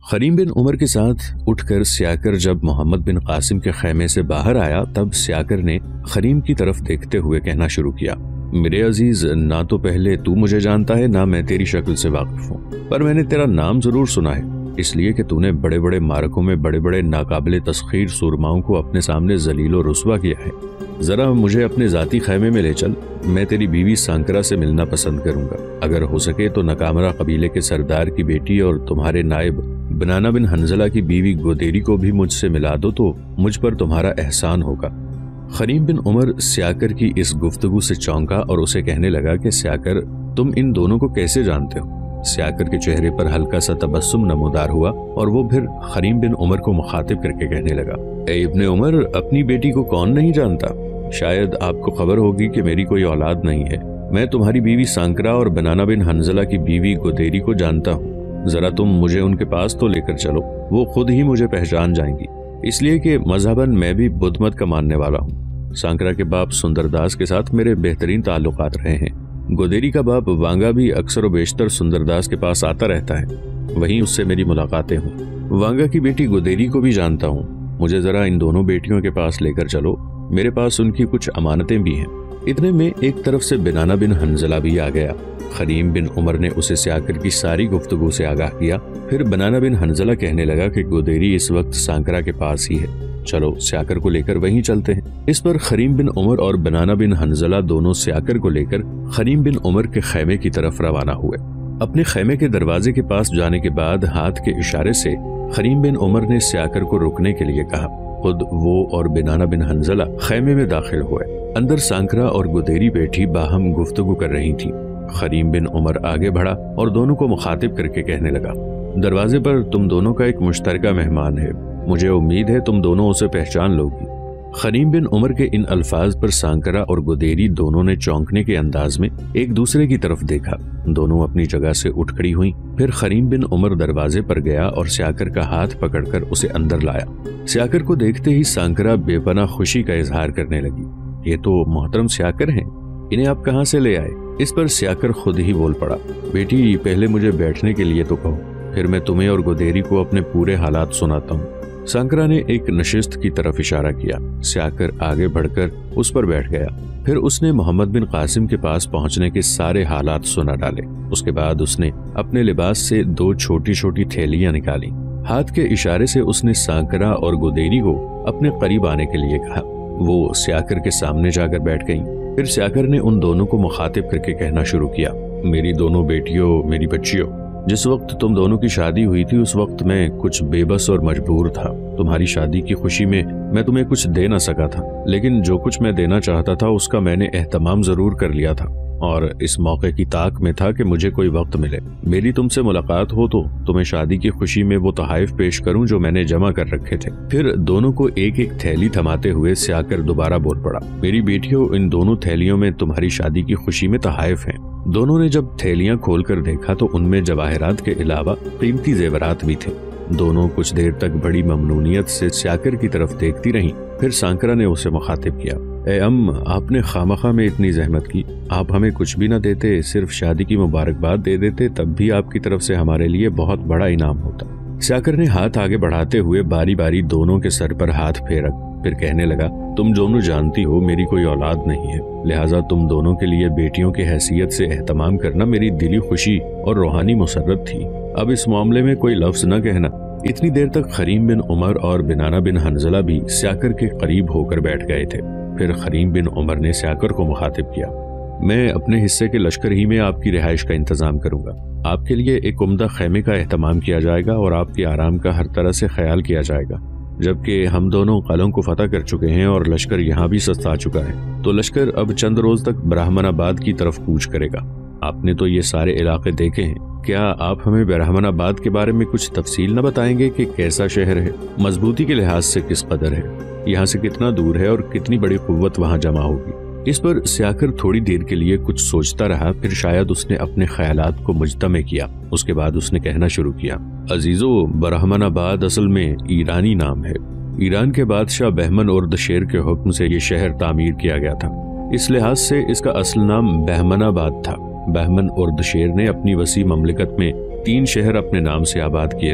خریم بن عمر کے ساتھ اٹھ کر سیاکر جب محمد بن قاسم کے خیمے سے باہر آیا تب سیاکر نے خریم کی طرف دیکھتے ہوئے کہنا شروع کیا، میرے عزیز، نہ تو پہلے تو مجھے جانتا ہے نہ میں تیری شکل سے واقف ہوں، پر میں نے تیرا نام ضرور سنا ہے، اس لیے کہ تو نے بڑے بڑے معرکوں میں بڑے بڑے ناقابل تسخیر سورماؤں کو اپنے سامنے ذلیل و رسوا کیا ہے۔ ذرا مجھے اپنے ذاتی خیمے میں لے چل، میں تیری بیوی سانکرا سے ملنا پسند کروں گا، اگر ہو سکے تو نکامرا قبیلے کے سردار کی بیٹی اور تمہارے نائب بنانا بن حنزلہ کی بیوی گودیری کو بھی مجھ سے ملا دو تو مجھ پر تمہارا احسان ہوگا۔ خریم بن عمر سیاکر کی اس گفتگو سے چونکا اور اسے کہنے لگا کہ سیاکر، تم ان دونوں کو کیسے جانتے ہو؟ سیاکر کے چہرے پر ہلکا سا تبسم نمودار ہوا اور وہ پھر خریم بن عمر کو مخاطب کر کے کہنے لگا، اے ابن عمر، اپنی بیٹی کو کون نہیں جانتا؟ شاید آپ کو خبر ہوگی کہ میری کوئی اولاد نہیں ہے، میں تمہاری بیوی سانکرا اور بنانا بن حنزلہ کی بیوی گودیری کو جانتا ہوں، ذرا تم مجھے ان کے پاس تو لے کر چلو، وہ خود ہی مجھے پہچان جائیں گی، اس لیے کہ مذہباً میں بھی بدھ مت کا ماننے والا ہوں۔ سانکرا کے باپ سندر داس کے ساتھ میرے بہترین تعلقات رہے ہیں، گودیری کا باپ وانگا بھی اکثر و بیشتر سندر داس کے پاس آتا رہتا ہے، وہیں اس سے میری ملاقاتیں ہوں۔ وانگا کی بیٹی گودیری کو بھی جانتا ہوں، مجھے ذرا ان دونوں بیٹیوں کے پاس لے کر چلو، میرے پاس ان کی کچھ امانتیں بھی ہیں۔ اتنے میں ایک طرف سے بنانا بن حنزلہ بھی آ گیا۔ خریم بن عمر نے اسے سیاکر کی ساری گفتگو سے آگاہ کیا، پھر بنانا بن حنزلہ کہنے لگا کہ گودیری اس وقت سانکرا کے پاس ہی ہے، چلو سیاکر کو لے کر وہیں چلتے ہیں۔ اس پر خریم بن عمر اور بنانا بن حنزلہ دونوں سیاکر کو لے کر خریم بن عمر کے خیمے کی طرف روانہ ہوئے۔ اپنے خیمے کے دروازے کے پاس جانے کے بعد ہاتھ کے اشارے سے خریم بن عمر نے سیاکر کو رکنے کے لیے کہا، خود وہ اور بنانا بن حنزلہ خیمے میں داخل ہوئے۔ اندر سانکرا اور گودیری بیٹھی باہم گفتگو کر رہی تھی۔ خریم بن عمر آگے بڑھا اور دونوں کو مخاطب کر کے کہنے لگا، دروازے پر تم دونوں کا ایک مشترکہ مہمان ہے، مجھے امید ہے تم دونوں اسے پہچان لو گی۔ خریم بن عمر کے ان الفاظ پر سانکرا اور گودیری دونوں نے چونکنے کے انداز میں ایک دوسرے کی طرف دیکھا، دونوں اپنی جگہ سے اٹھ کھڑی ہوئیں۔ پھر خریم بن عمر دروازے پر گیا اور سیاکر کا ہاتھ پکڑ کر اسے اندر لایا۔ سیاکر کو دیکھتے ہی سانکرا بے پناہ خوشی کا اظہار کرنے لگی، یہ تو محترم سیاکر ہیں، انہیں آپ کہاں سے لے آئے؟ اس پر سیاکر خود ہی بول پڑا، بیٹی پہلے مجھے بیٹھنے کے لیے تو کہو، پھر میں تمہیں اور گودیری کو اپنے پورے حالات سناتا ہوں۔ سانکرا نے ایک نشست کی طرف اشارہ کیا، سیاکر آگے بڑھ کر اس پر بیٹھ گیا، پھر اس نے محمد بن قاسم کے پاس پہنچنے کے سارے حالات سنا ڈالے۔ اس کے بعد اس نے اپنے لباس سے 2 چھوٹی چھوٹی تھیلیاں نکالی، ہاتھ کے اشارے سے اس نے سانکرا اور گودیری کو اپنے قریب آنے کے لیے کہا، وہ سیاکر کے سامنے جا کر بیٹھ گئیں۔ پھر سیاکر نے ان دونوں کو مخاطب کر کے کہنا شروع کیا، میری دونوں بیٹیوں، میری بچیوں، جس وقت تم دونوں کی شادی ہوئی تھی اس وقت میں کچھ بے بس اور مجبور تھا، تمہاری شادی کی خوشی میں تمہیں کچھ دے نہ سکا تھا، لیکن جو کچھ میں دینا چاہتا تھا اس کا میں نے اہتمام ضرور کر لیا تھا، اور اس موقع کی طاق میں تھا کہ مجھے کوئی وقت ملے، میری تم سے ملاقات ہو تو تمہیں شادی کی خوشی میں وہ تحائف پیش کروں جو میں نے جمع کر رکھے تھے۔ پھر دونوں کو ایک ایک تھیلی تھماتے ہوئے سیاکر دوبارہ بول پڑا، میری بیٹیوں، ان دونوں تھیلیوں میں تمہاری شادی کی خوشی میں تحائف ہیں۔ دونوں نے جب تھیلیاں کھول کر دیکھا تو ان میں جواہرات کے علاوہ قیمتی زیورات بھی تھے۔ دونوں کچھ دیر تک بڑی ممنونیت سے سیاکر کی طرف دیکھتی رہیں، پھر سانکرا نے اسے مخاطب کیا، اے آپ نے خامخواہ میں اتنی زحمت کی، آپ ہمیں کچھ بھی نہ دیتے، صرف شادی کی مبارکباد دے دیتے، تب بھی آپ کی طرف سے ہمارے لیے بہت بڑا انعام ہوتا۔ سیاکر نے ہاتھ آگے بڑھاتے ہوئے باری باری دونوں کے سر پر ہاتھ پھیرا، پھر کہنے لگا، تم دونوں جانتی ہو میری کوئی اولاد نہیں ہے، لہٰذا تم دونوں کے لیے بیٹیوں کی حیثیت سے اہتمام کرنا میری دلی خوشی اور روحانی مسرت تھی، اب اس معاملے میں کوئی لفظ نہ کہنا۔ اتنی دیر تک خریم بن عمر اور بنانا بن حنزلہ بھی سیاکر کے قریب ہو کر بیٹھ گئے تھے۔ پھر خریم بن عمر نے سیاکر کو مخاطب کیا، میں اپنے حصے کے لشکر ہی میں آپ کی رہائش کا انتظام کروں گا، آپ کے لیے ایک عمدہ خیمے کا اہتمام کیا جائے گا اور آپ کے آرام کا ہر طرح سے خیال کیا جائے گا۔ جبکہ ہم دونوں قلعوں کو فتح کر چکے ہیں اور لشکر یہاں بھی سستا چکا ہے، تو لشکر اب چند روز تک برہمن آباد کی طرف کوچ کرے گا۔ آپ نے تو یہ سارے علاقے دیکھے ہیں، کیا آپ ہمیں برہمن آباد کے بارے میں کچھ تفصیل نہ بتائیں گے کہ کیسا شہر ہے، مضبوطی کے لحاظ سے کس قدر ہے، یہاں سے کتنا دور ہے اور کتنی بڑی قوت وہاں جمع ہوگی؟ اس پر سیاکر تھوڑی دیر کے لیے کچھ سوچتا رہا، پھر شاید اس نے اپنے خیالات کو مجتمع کیا۔ اس کے بعد اس نے کہنا شروع کیا، عزیزو، برہمن آباد اصل میں ایرانی نام ہے، ایران کے بادشاہ بہمن اردشیر کے حکم سے یہ شہر تعمیر کیا گیا تھا، اس لحاظ سے اس کا اصل نام بہمن آباد تھا۔ بہمن اردشیر نے اپنی وسیع مملکت میں 3 شہر اپنے نام سے آباد کیے تھے،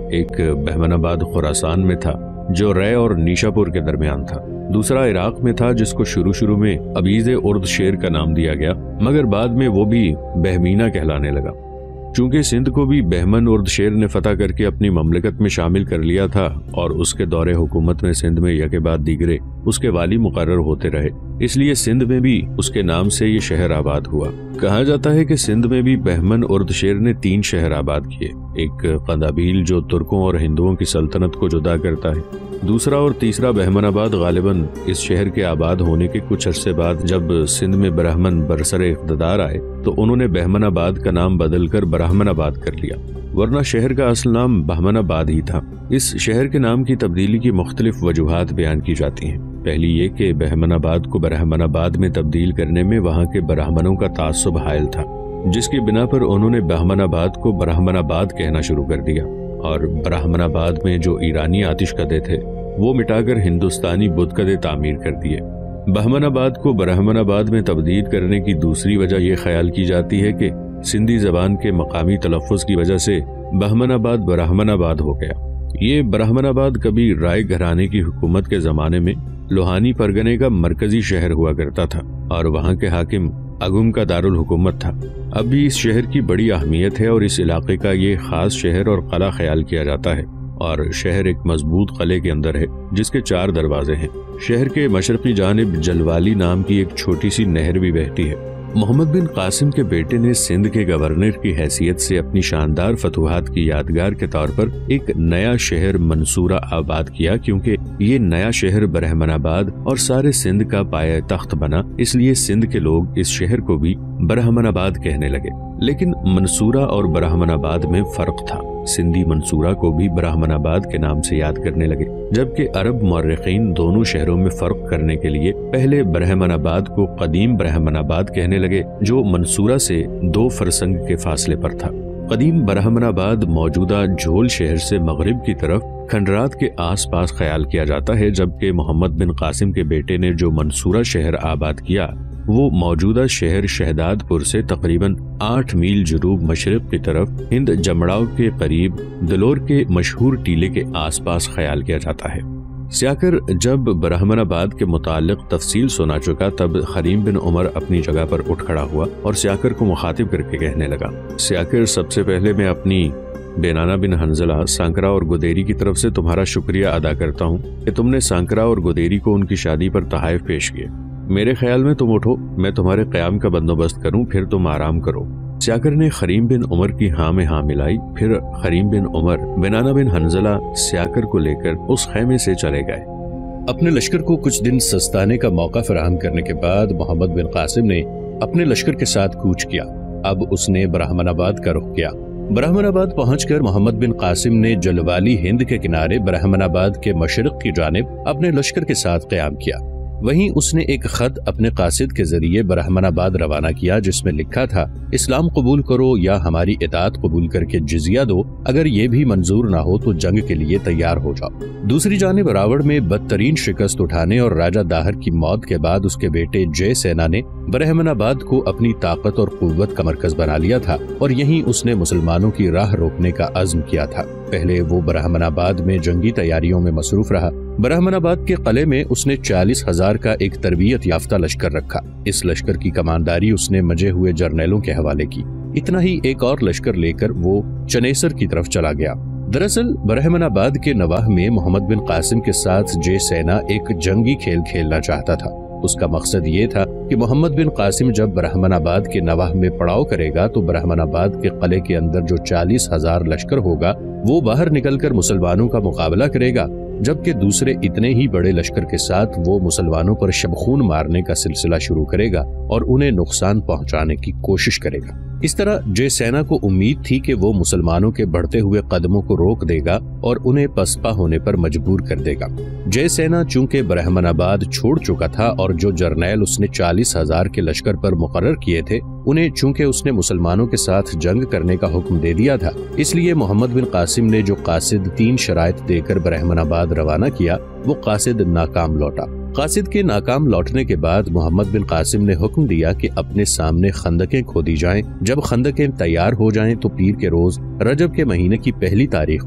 ایک بہمن آباد خراسان میں تھا جو رے اور نیشاپور کے درمیان تھا، دوسرا عراق میں تھا جس کو شروع میں ابیز ارد شیر کا نام دیا گیا، مگر بعد میں وہ بھی بہمینہ کہلانے لگا۔ چونکہ سندھ کو بھی بہمن ارد شیر نے فتح کر کے اپنی مملکت میں شامل کر لیا تھا اور اس کے دور حکومت میں سندھ میں یکے بعد دیگرے اس کے والی مقرر ہوتے رہے، اس لیے سندھ میں بھی اس کے نام سے یہ شہر آباد ہوا۔ کہا جاتا ہے کہ سندھ میں بھی بہمن ارد شیر نے 3 شہر آباد کیے، ایک قندھابیل جو ترکوں اور ہندوؤں کی سلطنت کو جدا کرتا ہے، دوسرا اور تیسرا بہمن آباد غالباً اس شہر کے آباد ہونے کے کچھ عرصے بعد جب سندھ میں برہمن برسر اقتدار آئے تو انہوں نے بہمن آباد کا نام بدل کر برہمن آباد کر لیا، ورنہ شہر کا اصل نام بہمن آباد ہی تھا۔ اس شہر کے نام کی تبدیلی کی مختلف وجوہات بیان کی جاتی ہیں۔ پہلی یہ کہ بہمن آباد کو برہمن آباد میں تبدیل کرنے میں وہاں کے برہمنوں کا تعصب حائل تھا، جس کی بنا پر انہوں نے بہمن آباد کو برہمن آباد کہنا شروع کر دیا، اور برہمن آباد میں جو ایرانی آتش کدے تھے وہ مٹا کر ہندوستانی بت کدے تعمیر کر دیے۔ بہمن آباد کو برہمن آباد میں تبدیل کرنے کی دوسری وجہ یہ خیال کی جاتی ہے کہ سندھی زبان کے مقامی تلفظ کی وجہ سے بہمن آباد برہمن آباد ہو گیا۔ یہ برہمن آباد کبھی رائے گھرانے کی حکومت کے زمانے میں لوہانی پرگنے کا مرکزی شہر ہوا کرتا تھا اور وہاں کے حاکم اگم کا دارالحکومت تھا۔ اب بھی اس شہر کی بڑی اہمیت ہے اور اس علاقے کا یہ خاص شہر اور قلعہ خیال کیا جاتا ہے، اور شہر ایک مضبوط قلعے کے اندر ہے جس کے 4 دروازے ہیں۔ شہر کے مشرقی جانب جلوالی نام کی ایک چھوٹی سی نہر بھی بہتی ہے۔ محمد بن قاسم کے بیٹے نے سندھ کے گورنر کی حیثیت سے اپنی شاندار فتوحات کی یادگار کے طور پر ایک نیا شہر منصورہ آباد کیا، کیونکہ یہ نیا شہر برہمن آباد اور سارے سندھ کا پایہ تخت بنا، اس لیے سندھ کے لوگ اس شہر کو بھی برہمن آباد کہنے لگے۔ لیکن منصورہ اور برہمن آباد میں فرق تھا۔ سندھی منصورہ کو بھی برہمن آباد کے نام سے یاد کرنے لگے، جبکہ عرب مورخین دونوں شہروں میں فرق کرنے کے لیے پہلے برہمن آباد کو قدیم برہمن آباد کہنے لگے جو منصورہ سے 2 فرسنگ کے فاصلے پر تھا۔ قدیم برہمن آباد موجودہ جھول شہر سے مغرب کی طرف کھنڈرات کے آس پاس خیال کیا جاتا ہے، جبکہ محمد بن قاسم کے بیٹے نے جو منصورہ شہر آباد کیا وہ موجودہ شہر شہداد پور سے تقریباً 8 میل جنوب مشرق کی طرف ہند جمڑاؤ کے قریب دلور کے مشہور ٹیلے کے آس پاس خیال کیا جاتا ہے۔ سیاکر جب برہمن آباد کے متعلق تفصیل سنا چکا تب خریم بن عمر اپنی جگہ پر اٹھ کھڑا ہوا اور سیاکر کو مخاطب کر کے کہنے لگا، سیاکر، سب سے پہلے میں اپنی بینانہ بن حنزلہ، سانکرا اور گدیری کی طرف سے تمہارا شکریہ ادا کرتا ہوں کہ تم نے سانکرا اور گدیری کو ان کی شادی پر تحائف پیش کیے۔ میرے خیال میں تم اٹھو، میں تمہارے قیام کا بندوبست کروں، پھر تم آرام کرو۔ سیاکر نے خریم بن عمر کی ہاں میں ہاں ملائی، پھر خریم بن عمر بینانہ بن حنزلہ سیاکر کو لے کر اس خیمے سے چلے گئے۔ اپنے لشکر کو کچھ دن سستانے کا موقع فراہم کرنے کے بعد محمد بن قاسم نے اپنے لشکر کے ساتھ کوچ کیا۔ اب اس نے برہمن آباد کا رخ کیا۔ برہمن آباد پہنچ کر محمد بن قاسم نے جلوالی ہند کے کنارے برہمن آباد کے مشرق کی جانب اپنے لشکر کے ساتھ قیام کیا۔ وہیں اس نے ایک خط اپنے قاصد کے ذریعے برہمن آباد روانہ کیا جس میں لکھا تھا، اسلام قبول کرو یا ہماری اطاعت قبول کر کے جزیہ دو، اگر یہ بھی منظور نہ ہو تو جنگ کے لیے تیار ہو جاؤ۔ دوسری جانب راوڑ میں بدترین شکست اٹھانے اور راجہ داہر کی موت کے بعد اس کے بیٹے جے سینا نے برہمن آباد کو اپنی طاقت اور قوت کا مرکز بنا لیا تھا اور یہیں اس نے مسلمانوں کی راہ روکنے کا عزم کیا تھا۔ پہلے وہ برہمن آباد میں جنگی تیاریوں میں مصروف رہا۔ برہمن آباد کے قلعے میں اس نے 40,000 کا ایک تربیت یافتہ لشکر رکھا۔ اس لشکر کی کمانداری اس نے مجے ہوئے جرنیلوں کے حوالے کی۔ اتنا ہی ایک اور لشکر لے کر وہ چنیسر کی طرف چلا گیا۔ دراصل برہمن آباد کے نواح میں محمد بن قاسم کے ساتھ جے سینا ایک جنگی کھیل کھیلنا چاہتا تھا۔ اس کا مقصد یہ تھا کہ محمد بن قاسم جب برہمن آباد کے نواح میں پڑاؤ کرے گا تو برہمن آباد کے قلعے کے اندر جو 40,000 لشکر ہوگا وہ باہر نکل کر مسلمانوں کا مقابلہ کرے گا، جبکہ دوسرے اتنے ہی بڑے لشکر کے ساتھ وہ مسلمانوں پر شبخون مارنے کا سلسلہ شروع کرے گا اور انہیں نقصان پہنچانے کی کوشش کرے گا۔ اس طرح جے سینا کو امید تھی کہ وہ مسلمانوں کے بڑھتے ہوئے قدموں کو روک دے گا اور انہیں پسپا ہونے پر مجبور کر دے گا۔ جے سینا چونکہ برہمن آباد چھوڑ چکا تھا اور جو جرنیل اس نے 40,000 کے لشکر پر مقرر کیے تھے انہیں چونکہ اس نے مسلمانوں کے ساتھ جنگ کرنے کا حکم دے دیا تھا، اس لیے محمد بن قاسم نے جو قاصد 3 شرائط دے کر برہمن آباد روانہ کیا وہ قاصد ناکام لوٹا۔ قاصد کے ناکام لوٹنے کے بعد محمد بن قاسم نے حکم دیا کہ اپنے سامنے خندقیں کھودی جائیں۔ جب خندقیں تیار ہو جائیں تو پیر کے روز رجب کے مہینے کی 1 تاریخ کو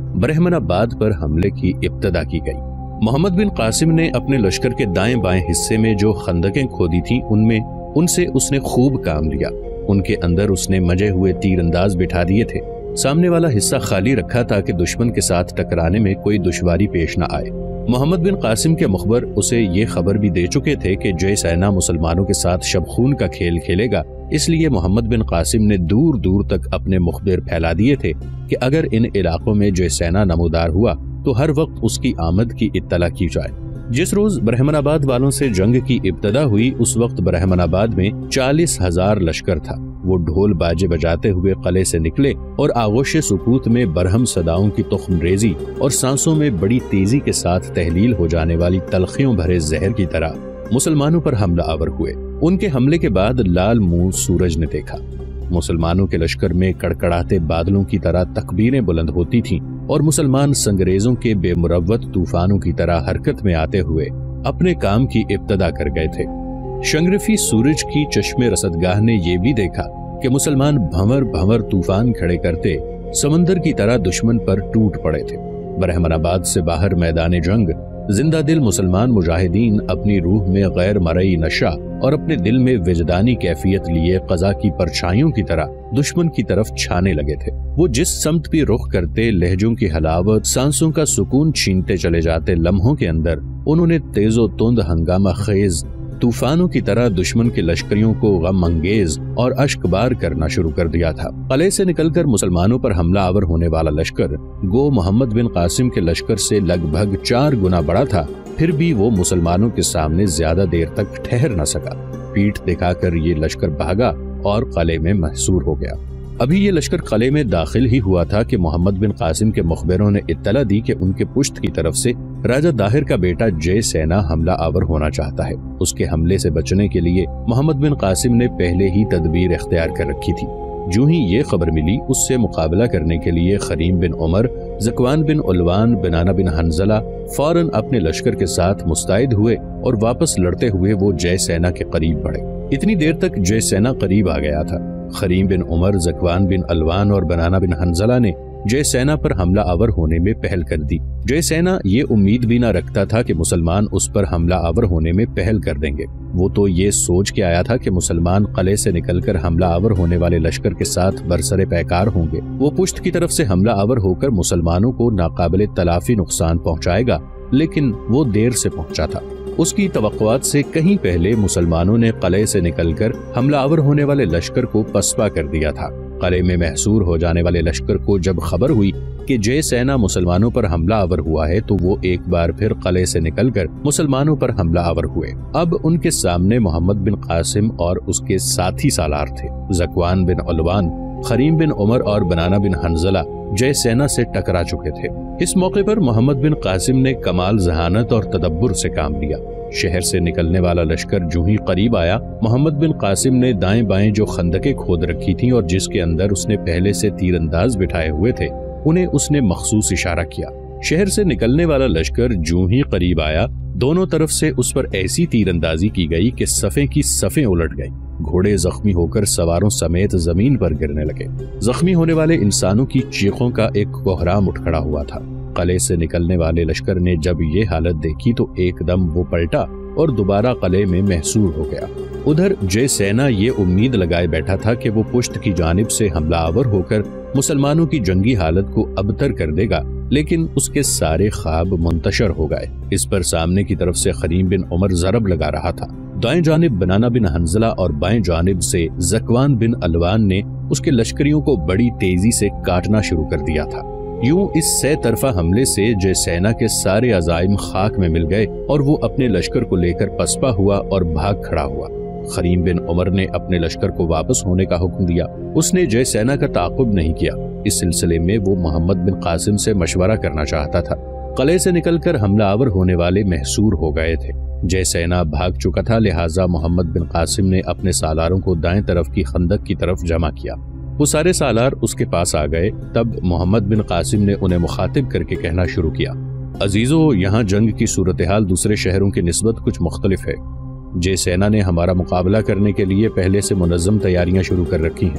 برہمن آباد پر حملے کی ابتدا کی گئی۔ محمد بن قاسم نے اپنے لشکر کے دائیں بائیں حصے میں جو خندقیں کھودی تھیں ان سے اس نے خوب کام لیا۔ ان کے اندر اس نے مجے ہوئے تیر انداز بٹھا دیے تھے۔ سامنے والا حصہ خالی رکھا تاکہ دشمن کے ساتھ ٹکرانے میں کوئی دشواری پیش نہ آئے۔ محمد بن قاسم کے مخبر اسے یہ خبر بھی دے چکے تھے کہ جے سینا مسلمانوں کے ساتھ شبخون کا کھیل کھیلے گا، اس لیے محمد بن قاسم نے دور دور تک اپنے مخبر پھیلا دیے تھے کہ اگر ان علاقوں میں جے سینا نمودار ہوا تو ہر وقت اس کی آمد کی اطلاع کی جائے۔ جس روز برہمن آباد والوں سے جنگ کی ابتدا ہوئی اس وقت برہمن آباد میں 40,000 لشکر تھا۔ وہ ڈھول باجے بجاتے ہوئے قلعے سے نکلے اور آغوش سکوت میں برہم صداؤں کی تخم ریزی اور سانسوں میں بڑی تیزی کے ساتھ تحلیل ہو جانے والی تلخیوں بھرے زہر کی طرح مسلمانوں پر حملہ آور ہوئے۔ ان کے حملے کے بعد لال منہ سورج نے دیکھا۔ مسلمانوں کے لشکر میں کڑکڑاتے بادلوں کی طرح تکبیریں بلند ہوتی تھیں اور مسلمان سنگریزوں کے بے مروت طوفانوں کی طرح حرکت میں آتے ہوئے اپنے کام کی ابتدا کر گئے تھے۔ شنگرفی سورج کی چشم رصدگاہ نے یہ بھی دیکھا کہ مسلمان بھنور بھنور طوفان کھڑے کرتے سمندر کی طرح دشمن پر ٹوٹ پڑے تھے۔ برہمن آباد سے باہر میدان جنگ زندہ دل مسلمان مجاہدین اپنی روح میں غیر مرئی نشہ اور اپنے دل میں وجدانی کیفیت لیے قضا کی پرچھائیوں کی طرح دشمن کی طرف چھانے لگے تھے۔ وہ جس سمت بھی رخ کرتے لہجوں کی حلاوت سانسوں کا سکون چھینتے چلے جاتے، لمحوں کے اندر انہوں نے تیز و تند ہنگامہ خیز طوفانوں کی طرح دشمن کے لشکریوں کو غم انگیز اور اشکبار کرنا شروع کر دیا تھا۔ قلعے سے نکل کر مسلمانوں پر حملہ آور ہونے والا لشکر گو محمد بن قاسم کے لشکر سے لگ بھگ 4 گنا بڑا تھا، پھر بھی وہ مسلمانوں کے سامنے زیادہ دیر تک ٹھہر نہ سکا۔ پیٹھ دکھا کر یہ لشکر بھاگا اور قلعے میں محصور ہو گیا۔ ابھی یہ لشکر قلعے میں داخل ہی ہوا تھا کہ محمد بن قاسم کے مخبروں نے اطلاع دی کہ ان کے پشت کی طرف سے راجہ داہر کا بیٹا جے سینا حملہ آور ہونا چاہتا ہے۔ اس کے حملے سے بچنے کے لیے محمد بن قاسم نے پہلے ہی تدبیر اختیار کر رکھی تھی۔ جو ہی یہ خبر ملی اس سے مقابلہ کرنے کے لیے خریم بن عمر، زکوان بن علوان، بنانہ بن حنظلہ فوراً اپنے لشکر کے ساتھ مستعد ہوئے اور واپس لڑتے ہوئے وہ جے سینا کے قریب بڑھے۔ اتنی دیر تک جے سینا قریب آ گیا تھا۔ خریم بن عمر، زکوان بن علوان اور بنانہ بن حنظلہ نے جے سینا پر حملہ آور ہونے میں پہل کر دی۔ جے سینا یہ امید بھی نہ رکھتا تھا کہ مسلمان اس پر حملہ آور ہونے میں پہل کر دیں گے۔ وہ تو یہ سوچ کے آیا تھا کہ مسلمان قلعے سے نکل کر حملہ آور ہونے والے لشکر کے ساتھ برسر پیکار ہوں گے۔ وہ پشت کی طرف سے حملہ آور ہو کر مسلمانوں کو ناقابل تلافی نقصان پہنچائے گا، لیکن وہ دیر سے پہنچا تھا۔ اس کی توقعات سے کہیں پہلے مسلمانوں نے قلعے سے نکل کر حملہ آور ہونے والے لشکر کو پسپا کر دیا تھا۔ قلعے میں محصور ہو جانے والے لشکر کو جب خبر ہوئی کہ جے سینا مسلمانوں پر حملہ آور ہوا ہے تو وہ ایک بار پھر قلعے سے نکل کر مسلمانوں پر حملہ آور ہوئے۔ اب ان کے سامنے محمد بن قاسم اور اس کے ساتھی سالار تھے۔ زکوان بن علوان، خریم بن عمر اور بنانہ بن حنظلہ جے سینا سے ٹکرا چکے تھے۔ اس موقع پر محمد بن قاسم نے کمال ذہانت اور تدبر سے کام لیا۔ شہر سے نکلنے والا لشکر جو ہی قریب آیا، محمد بن قاسم نے دائیں بائیں جو خندقیں کھود رکھی تھیں اور جس کے اندر اس نے پہلے سے تیر انداز بٹھائے ہوئے تھے انہیں اس نے مخصوص اشارہ کیا۔ شہر سے نکلنے والا لشکر جو ہی قریب آیا، دونوں طرف سے اس پر ایسی تیر اندازی کی گئی کہ صفیں کی صفیں الٹ گئی۔ گھوڑے زخمی ہو کر سواروں سمیت زمین پر گرنے لگے۔ زخمی ہونے والے انسانوں کی چیخوں کا ایک کوہرام اٹھ کھڑا ہوا تھا۔ قلعے سے نکلنے والے لشکر نے جب یہ حالت دیکھی تو ایک دم وہ پلٹا اور دوبارہ قلعے میں محصور ہو گیا۔ ادھر جے سینا یہ امید لگائے بیٹھا تھا کہ وہ پشت کی جانب سے حملہ آور ہو کر مسلمانوں کی جنگی حالت کو ابتر کر دے گا، لیکن اس کے سارے خواب منتشر ہو گئے۔ اس پر سامنے کی طرف سے خریم بن عمر ضرب لگا رہا تھا۔ دائیں جانب بنانہ بن حنظلہ اور بائیں جانب سے زکوان بن علوان نے اس کے لشکریوں کو بڑی تیزی سے کاٹنا شروع کر دیا تھا۔ یوں اس سے طرفہ حملے سے جے سینا کے سارے عزائم خاک میں مل گئے اور وہ اپنے لشکر کو لے کر پسپا ہوا اور بھاگ کھڑا ہوا۔ خریم بن عمر نے اپنے لشکر کو واپس ہونے کا حکم دیا۔ اس نے جے سینا کا تعاقب نہیں کیا۔ اس سلسلے میں وہ محمد بن قاسم سے مشورہ کرنا چاہتا تھا۔ قلعے سے نکل کر حملہ آور ہونے والے محصور ہو گئے تھے۔ جے سینا بھاگ چکا تھا، لہٰذا محمد بن قاسم نے اپنے سالاروں کو دائیں طرف کی خندق کی طرف جمع کیا۔ وہ سارے سالار اس کے پاس آ گئے۔ تب محمد بن قاسم نے انہیں مخاطب کر کے کہنا شروع کیا، عزیزو، یہاں جنگ کی صورتحال دوسرے شہروں کی نسبت کچھ مختلف ہے۔ جے سینا نے ہمارا مقابلہ کرنے کے لیے پہلے سے منظم تیاریاں شروع کر رکھی ہیں۔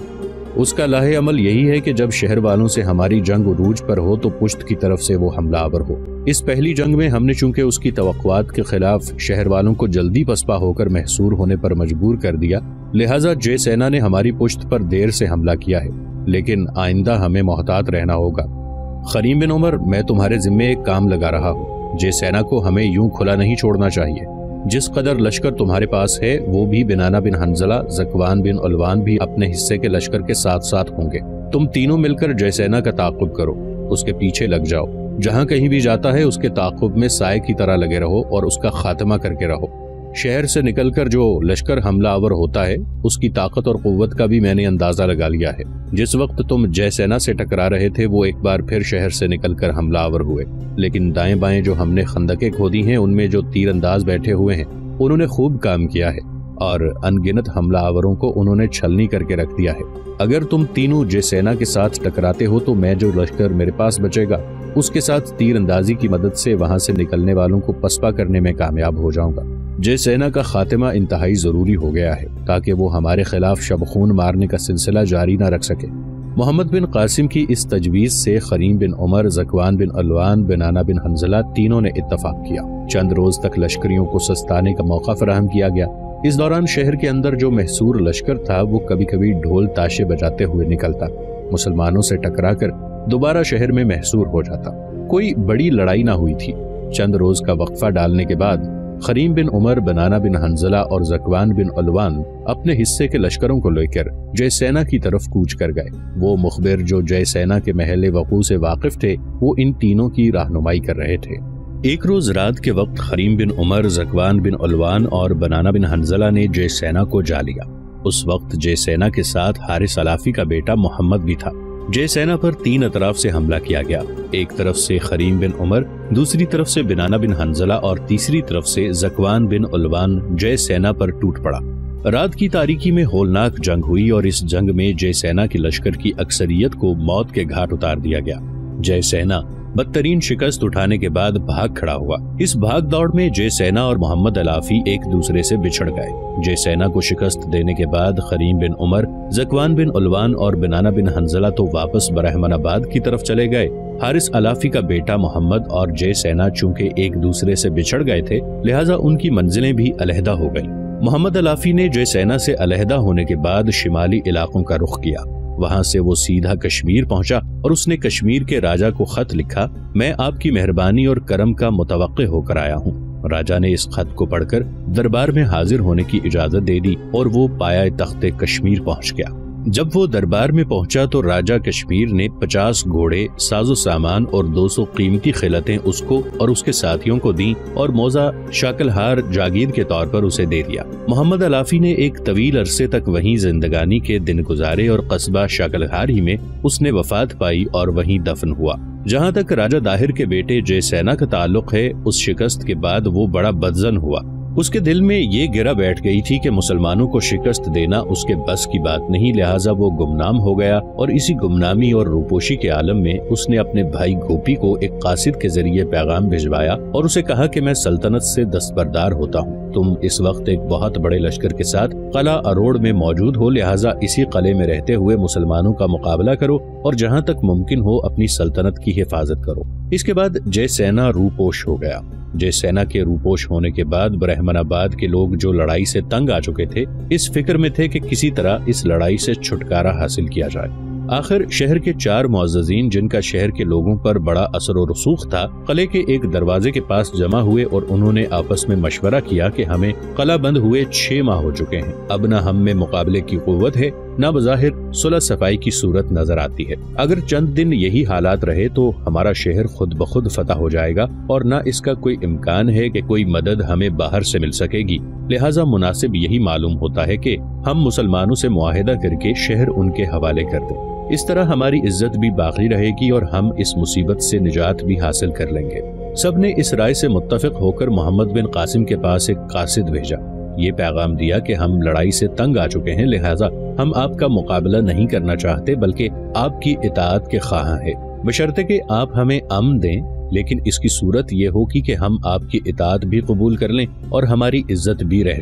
اس کا لاہ عمل یہی ہے کہ جب شہر والوں سے ہماری جنگ عروج پر ہو تو پشت کی طرف سے وہ حملہ آور ہو۔ اس پہلی جنگ میں ہم نے چونکہ اس کی توقعات کے خلاف شہر والوں کو جلدی پسپا ہو کر محصور ہونے پر مجبور کر دیا، لہٰذا جے سینا نے ہماری پشت پر دیر سے حملہ کیا ہے، لیکن آئندہ ہمیں محتاط رہنا ہوگا۔ خریم بن عمر، میں تمہارے ذمے ایک کام لگا رہا ہوں۔ جے سینا کو ہمیں یوں کھلا نہیں چھوڑنا چاہیے۔ جس قدر لشکر تمہارے پاس ہے وہ بھی بنانہ بن حنظلہ، ذکوان بن علوان بھی اپنے حصے کے لشکر کے ساتھ ساتھ ہوں گے۔ تم تینوں مل کر جے سینا کا تعاقب کرو، اس کے پیچھے لگ جاؤ، جہاں کہیں بھی جاتا ہے اس کے تعاقب میں سائے کی طرح لگے رہو اور اس کا خاتمہ کر کے رہو۔ شہر سے نکل کر جو لشکر حملہ آور ہوتا ہے اس کی طاقت اور قوت کا بھی میں نے اندازہ لگا لیا ہے۔ جس وقت تم جے سینا سے ٹکرا رہے تھے وہ ایک بار پھر شہر سے نکل کر حملہ آور ہوئے، لیکن دائیں بائیں جو ہم نے خندقیں کھودی ہیں ان میں جو تیر انداز بیٹھے ہوئے ہیں انہوں نے خوب کام کیا ہے اور ان گنت حملہ آوروں کو انہوں نے چھلنی کر کے رکھ دیا ہے۔ اگر تم تینوں جے سینا کے ساتھ ٹکراتے ہو تو میں جو لشکر میرے پاس بچے گا اس کے ساتھ تیر اندازی کی مدد سے وہاں سے نکلنے والوں کو پسپا کرنے میں کامیاب ہو جاؤں گا۔ جے سینا کا خاتمہ انتہائی ضروری ہو گیا ہے تاکہ وہ ہمارے خلاف شب خون مارنے کا سلسلہ جاری نہ رکھ سکے۔ محمد بن قاسم کی اس تجویز سے خریم بن عمر، ذکوان بن علوان، بنانہ بن حنظلہ تینوں نے اتفاق کیا۔ چند روز تک لشکریوں کو سستانے کا موقع فراہم کیا گیا۔ اس دوران شہر کے اندر جو محصور لشکر تھا وہ کبھی کبھی ڈھول تاشے بجاتے ہوئے نکلتا، مسلمانوں سے ٹکرا کر دوبارہ شہر میں محصور ہو جاتا۔ کوئی بڑی لڑائی نہ ہوئی تھی۔ چند روز کا وقفہ ڈالنے کے بعد خریم بن عمر، بنانہ بن حنظلہ اور ذکوان بن علوان اپنے حصے کے لشکروں کو لے کر جے سینا کی طرف کوچ کر گئے۔ وہ مخبر جو جے سینا کے محل وقوع سے واقف تھے وہ ان تینوں کی رہنمائی کر رہے تھے۔ ایک روز رات کے وقت خریم بن عمر، ذکوان بن علوان اور بنانہ بن حنظلہ نے جے سینا کو جا لیا۔ اس وقت جے سینا کے ساتھ حارث علافی کا بیٹا محمد بھی تھا۔ جے سینا پر تین اطراف سے حملہ کیا گیا، ایک طرف سے خریم بن عمر، دوسری طرف سے بنانہ بن حنظلہ اور تیسری طرف سے ذکوان بن علوان جے سینا پر ٹوٹ پڑا۔ رات کی تاریکی میں ہولناک جنگ ہوئی اور اس جنگ میں جے سینا کی لشکر کی اکثریت کو موت کے گھاٹ اتار دیا گیا۔ جے سینا بدترین شکست اٹھانے کے بعد بھاگ کھڑا ہوا۔ اس بھاگ دوڑ میں جے سینا اور محمد علافی ایک دوسرے سے بچھڑ گئے۔ جے سینا کو شکست دینے کے بعد خریم بن عمر، ذکوان بن علوان اور بنانہ بن حنظلہ تو واپس برہمن آباد کی طرف چلے گئے۔ حارث علافی کا بیٹا محمد اور جے سینا چونکہ ایک دوسرے سے بچھڑ گئے تھے لہٰذا ان کی منزلیں بھی علیحدہ ہو گئیں۔ محمد علافی نے جے سینا سے علیحدہ ہونے کے بعد شمالی علاقوں کا رخ کیا۔ وہاں سے وہ سیدھا کشمیر پہنچا اور اس نے کشمیر کے راجہ کو خط لکھا، میں آپ کی مہربانی اور کرم کا متوقع ہو کر آیا ہوں۔ راجہ نے اس خط کو پڑھ کر دربار میں حاضر ہونے کی اجازت دے دی اور وہ پایہ تخت کشمیر پہنچ گیا۔ جب وہ دربار میں پہنچا تو راجہ کشمیر نے 50 گھوڑے، ساز و سامان اور 200 قیمتی خلعتیں اس کو اور اس کے ساتھیوں کو دیں اور موزہ شاکل ہار جاگیر کے طور پر اسے دے دیا۔ محمد علافی نے ایک طویل عرصے تک وہیں زندگانی کے دن گزارے اور قصبہ شاکل ہار ہی میں اس نے وفات پائی اور وہیں دفن ہوا۔ جہاں تک راجہ داہر کے بیٹے جے سینا کا تعلق ہے، اس شکست کے بعد وہ بڑا بدظن ہوا۔ اس کے دل میں یہ گرہ بیٹھ گئی تھی کہ مسلمانوں کو شکست دینا اس کے بس کی بات نہیں، لہٰذا وہ گمنام ہو گیا اور اسی گمنامی اور روپوشی کے عالم میں اس نے اپنے بھائی گوپی کو ایک قاصد کے ذریعے پیغام بھجوایا اور اسے کہا کہ میں سلطنت سے دستبردار ہوتا ہوں، تم اس وقت ایک بہت بڑے لشکر کے ساتھ قلعہ اروڑ میں موجود ہو، لہٰذا اسی قلعے میں رہتے ہوئے مسلمانوں کا مقابلہ کرو اور جہاں تک ممکن ہو اپنی سلطنت کی حفاظت کرو۔ اس کے بعد جے سینا روپوش ہو گیا۔ جے سینا کے روپوش ہونے کے بعد برہمن آباد کے لوگ جو لڑائی سے تنگ آ چکے تھے اس فکر میں تھے کہ کسی طرح اس لڑائی سے چھٹکارا حاصل کیا جائے۔ آخر شہر کے 4 معززین جن کا شہر کے لوگوں پر بڑا اثر و رسوخ تھا قلعے کے ایک دروازے کے پاس جمع ہوئے اور انہوں نے آپس میں مشورہ کیا کہ ہمیں قلعہ بند ہوئے 6 ماہ ہو چکے ہیں، اب نہ ہم میں مقابلے کی قوت ہے نہ بظاہر صلح صفائی کی صورت نظر آتی ہے۔ اگر چند دن یہی حالات رہے تو ہمارا شہر خود بخود فتح ہو جائے گا اور نہ اس کا کوئی امکان ہے کہ کوئی مدد ہمیں باہر سے مل سکے گی، لہٰذا مناسب یہی معلوم ہوتا ہے کہ ہم مسلمانوں سے معاہدہ کر کے شہر ان کے حوالے کر دیں، اس طرح ہماری عزت بھی باقی رہے گی اور ہم اس مصیبت سے نجات بھی حاصل کر لیں گے۔ سب نے اس رائے سے متفق ہو کر محمد بن قاسم کے پاس ایک قاصد بھیجا، یہ پیغام دیا کہ ہم لڑائی سے تنگ آ چکے ہیں، لہٰذا ہم آپ کا مقابلہ نہیں کرنا چاہتے بلکہ آپ کی اطاعت کے خواہاں ہیں، بشرطے کہ آپ ہمیں امن دیں، لیکن اس کی صورت یہ ہوگی کہ ہم آپ کی اطاعت بھی قبول کر لیں اور ہماری عزت بھی رہ جائے۔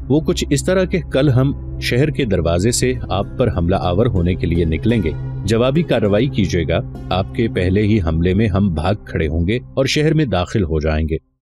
وہ کچھ اس طرح کہ کل ہم شہر کے دروازے سے آپ پر حملہ آور ہونے کے لیے نکلیں گے، جوابی کارروائی کیجیے گا، آپ کے پہلے ہی حملے میں ہم بھاگ کھڑے ہوں گے اور شہر میں داخل ہو جائیں گے۔